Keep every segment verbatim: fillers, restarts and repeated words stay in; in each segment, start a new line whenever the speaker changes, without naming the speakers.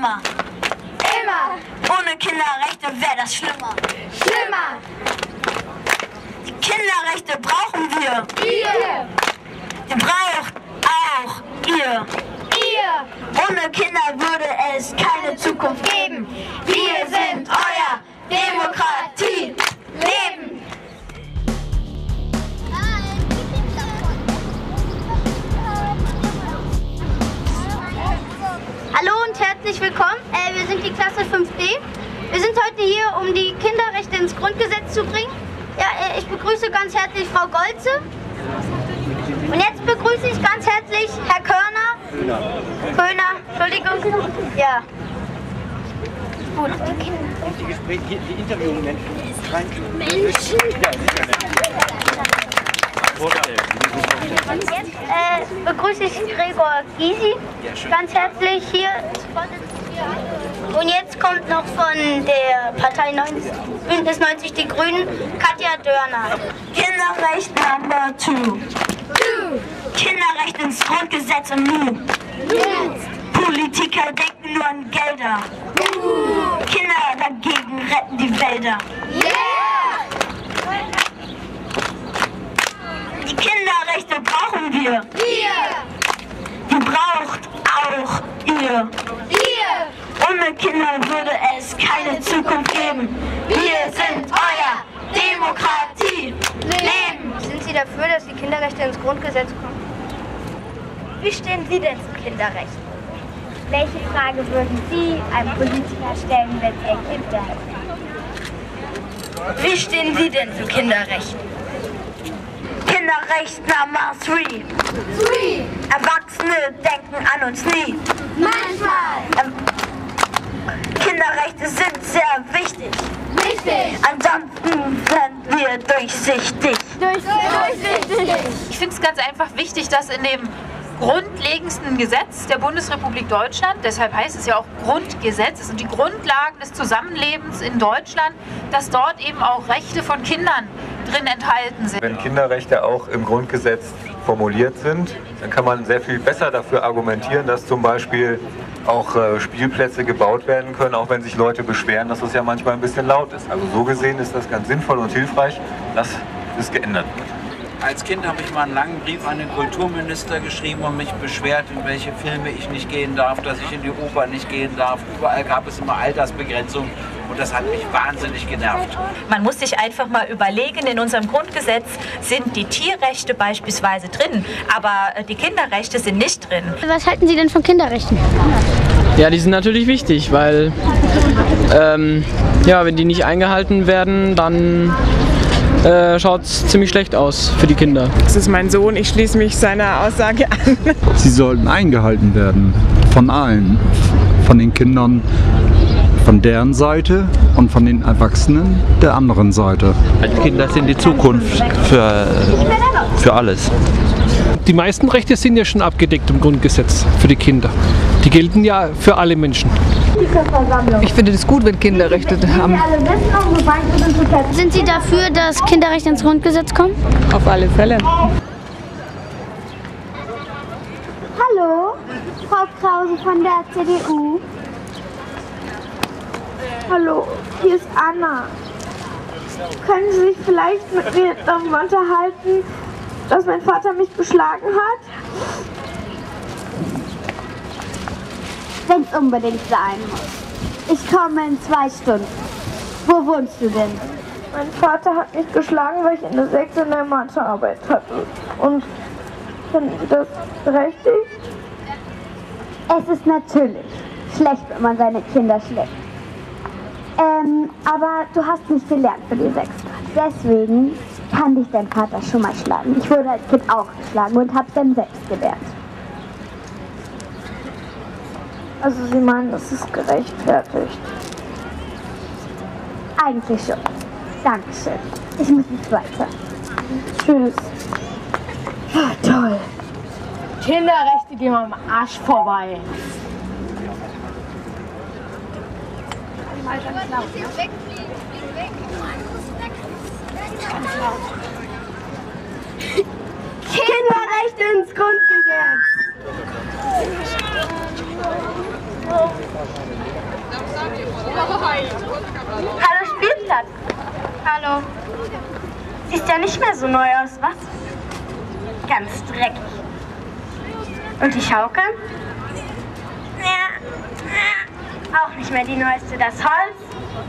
Immer.
Immer.
Ohne Kinderrechte wäre das schlimmer.
Schlimmer.
Die Kinderrechte brauchen wir.
Ihr.
Die braucht auch ihr.
Ihr.
Ohne Kinder würde es keine Zukunft geben. Wir sind euer Demokratie. Leben.
Hallo und herzlich willkommen. Äh, wir sind die Klasse fünf D. Wir sind heute hier, um die Kinderrechte ins Grundgesetz zu bringen. Ja, äh, ich begrüße ganz herzlich Frau Golze. Und jetzt begrüße ich ganz herzlich Herr Körner. Köhner. Entschuldigung. Ja. Gut.
Die Gespräche, die, die Interviewen Menschen.
Menschen. Und jetzt äh, begrüße ich Gregor Gysi ganz herzlich hier. Und jetzt kommt noch von der Partei neunzig, Bündnis neunzig Die Grünen Katja Dörner.
Kinderrecht Number two. Kinderrecht ins Grundgesetz und nun. Politiker denken nur an Gelder. Kinder dagegen retten die Wälder. Die Kinderrechte brauchen wir.
Ihr.
Die braucht auch ihr.
Ihr.
Ohne Kinder würde es keine Zukunft geben. Wir sind euer Demokratie. Leben.
Sind Sie dafür, dass die Kinderrechte ins Grundgesetz kommen? Wie stehen Sie denn zu Kinderrechten?
Welche Frage würden Sie einem Politiker stellen, wenn Sie ein Kind wären?
Wie stehen Sie denn zu Kinderrechten?
Kinderrecht Nummer three.
Three.
Erwachsene denken an uns nie.
Manchmal.
Ähm, Kinderrechte sind sehr wichtig.
Wichtig.
Ansonsten sind wir durchsichtig.
Durchsichtig.
Ich finde es ganz einfach wichtig, dass in dem grundlegendsten Gesetz der Bundesrepublik Deutschland, deshalb heißt es ja auch Grundgesetz, es sind die Grundlagen des Zusammenlebens in Deutschland, dass dort eben auch Rechte von Kindern drin enthalten sind.
Wenn Kinderrechte auch im Grundgesetz formuliert sind, dann kann man sehr viel besser dafür argumentieren, dass zum Beispiel auch äh, Spielplätze gebaut werden können, auch wenn sich Leute beschweren, dass das ja manchmal ein bisschen laut ist. Also so gesehen ist das ganz sinnvoll und hilfreich, dass es geändert wird.
Als Kind habe ich mal einen langen Brief an den Kulturminister geschrieben und mich beschwert, in welche Filme ich nicht gehen darf, dass ich in die Oper nicht gehen darf. Überall gab es immer Altersbegrenzung und das hat mich wahnsinnig genervt.
Man muss sich einfach mal überlegen, in unserem Grundgesetz sind die Tierrechte beispielsweise drin, aber die Kinderrechte sind nicht drin.
Was halten Sie denn von Kinderrechten?
Ja, die sind natürlich wichtig, weil ähm, ja, wenn die nicht eingehalten werden, dann Äh, schaut es ziemlich schlecht aus für die Kinder.
Das ist mein Sohn, ich schließe mich seiner Aussage an.
Sie sollten eingehalten werden, von allen, von den Kindern, von deren Seite und von den Erwachsenen der anderen Seite.
Die Kinder sind die Zukunft für, für alles.
Die meisten Rechte sind ja schon abgedeckt im Grundgesetz für die Kinder. Die gelten ja für alle Menschen.
Ich finde es gut, wenn Kinder Rechte haben.
Sind Sie dafür, dass Kinderrechte ins Grundgesetz kommen?
Auf alle Fälle.
Hallo, Frau Krause von der C D U.
Hallo, hier ist Anna. Können Sie sich vielleicht mit mir darüber unterhalten, dass mein Vater mich geschlagen hat?
Wenn es unbedingt sein muss. Ich komme in zwei Stunden. Wo wohnst du denn?
Mein Vater hat mich geschlagen, weil ich eine sechs in der Mathearbeit hatte. Und finden Sie das berechtigt?
Es ist natürlich schlecht, wenn man seine Kinder schlägt. Ähm, aber du hast nicht gelernt für die sechs. Deswegen kann dich dein Vater schon mal schlagen. Ich wurde als Kind auch geschlagen und habe dann sechs gelernt.
Also Sie meinen, das ist gerechtfertigt?
Eigentlich schon. Dankeschön. Ich muss jetzt weiter.
Tschüss.
Ah, toll. Kinderrechte gehen am Arsch vorbei. Mal ganz laut.
Kinderrechte ins Grundgesetz. Hallo Spielplatz. Hallo. Siehst ja nicht mehr so neu aus, was? Ganz dreckig. Und die Schaukel? Ja, auch nicht mehr die neueste. Das Holz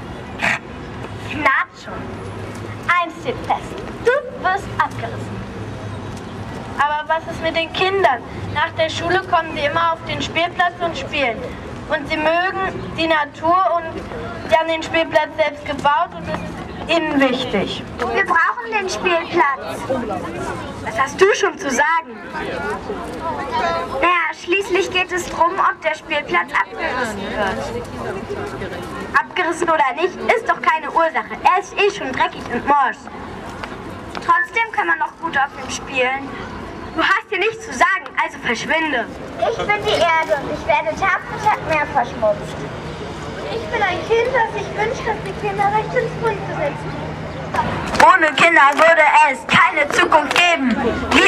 knarrt schon. Eins steht fest. Du wirst abgerissen. Aber was ist mit den Kindern? Nach der Schule kommen sie immer auf den Spielplatz und spielen. Und sie mögen die Natur und sie haben den Spielplatz selbst gebaut und es ist ihnen wichtig.
Wir brauchen den Spielplatz.
Was hast du schon zu sagen?
Naja, schließlich geht es darum, ob der Spielplatz abgerissen wird.
Abgerissen oder nicht, ist doch keine Ursache. Er ist eh schon dreckig und morsch.
Trotzdem kann man noch gut auf ihm spielen.
Du hast hier nichts zu sagen, also verschwinde.
Ich bin die Erde und ich werde Tag für Tag mehr verschmutzt.
Ich bin ein Kind, das sich wünscht, dass die Kinderrechte ins Grundgesetz
Ohne Kinder würde es keine Zukunft geben.